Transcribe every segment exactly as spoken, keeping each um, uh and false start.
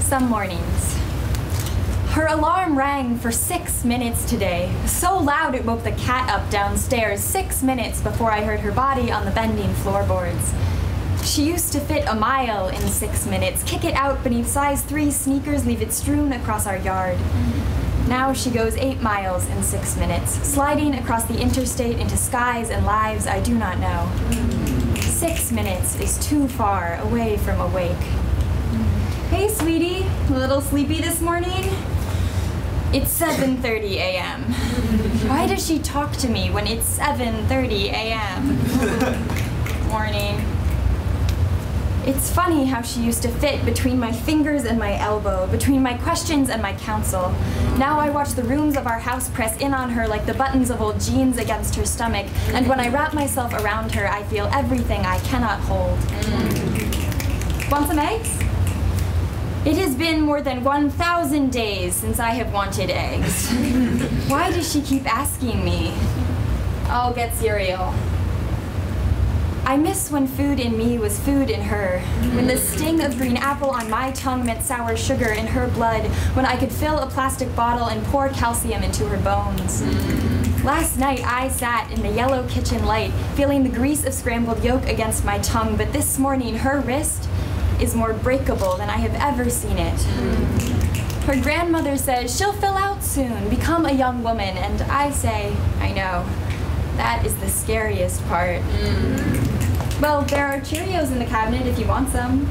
Some mornings. Her alarm rang for six minutes today, so loud it woke the cat up downstairs six minutes before I heard her body on the bending floorboards. She used to fit a mile in six minutes, kick it out beneath size three sneakers, leave it strewn across our yard. Now she goes eight miles in six minutes, sliding across the interstate into skies and lives I do not know. Six minutes is too far away from awake. Hey, sweetie, a little sleepy this morning? It's seven thirty a m Why does she talk to me when it's seven thirty a m? Morning. It's funny how she used to fit between my fingers and my elbow, between my questions and my counsel. Now I watch the rooms of our house press in on her like the buttons of old jeans against her stomach, and when I wrap myself around her, I feel everything I cannot hold. Want some eggs? It has been more than one thousand days since I have wanted eggs. Why does she keep asking me? I'll get cereal. I miss when food in me was food in her, when the sting of green apple on my tongue meant sour sugar in her blood, when I could fill a plastic bottle and pour calcium into her bones. Last night I sat in the yellow kitchen light, feeling the grease of scrambled yolk against my tongue, but this morning her wrist is more breakable than I have ever seen it. Her grandmother says she'll fill out soon, become a young woman, and I say, I know, that is the scariest part. Well, there are Cheerios in the cabinet if you want some.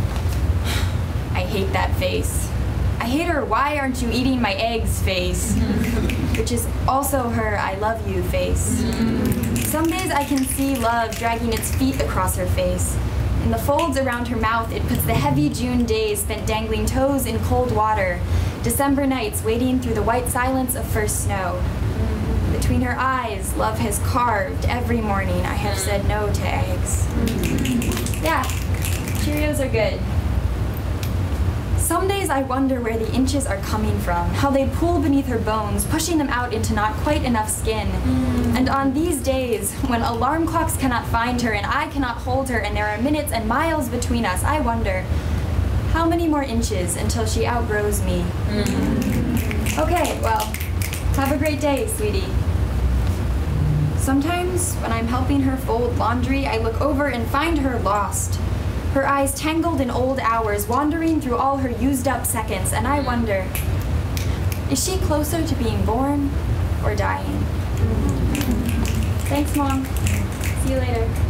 I hate that face. I hate her "why aren't you eating my eggs" face, which is also her "I love you" face. Some days I can see love dragging its feet across her face. In the folds around her mouth, it puts the heavy June days spent dangling toes in cold water, December nights wading through the white silence of first snow. Between her eyes, love has carved every morning I have said no to eggs. Yeah, Cheerios are good. Some days I wonder where the inches are coming from, how they pull beneath her bones, pushing them out into not quite enough skin. And on these days, when alarm clocks cannot find her and I cannot hold her and there are minutes and miles between us, I wonder, how many more inches until she outgrows me? Okay, well, have a great day, sweetie. Sometimes, when I'm helping her fold laundry, I look over and find her lost. Her eyes tangled in old hours, wandering through all her used-up seconds, and I wonder, is she closer to being born or dying? Thanks, Mom. See you later.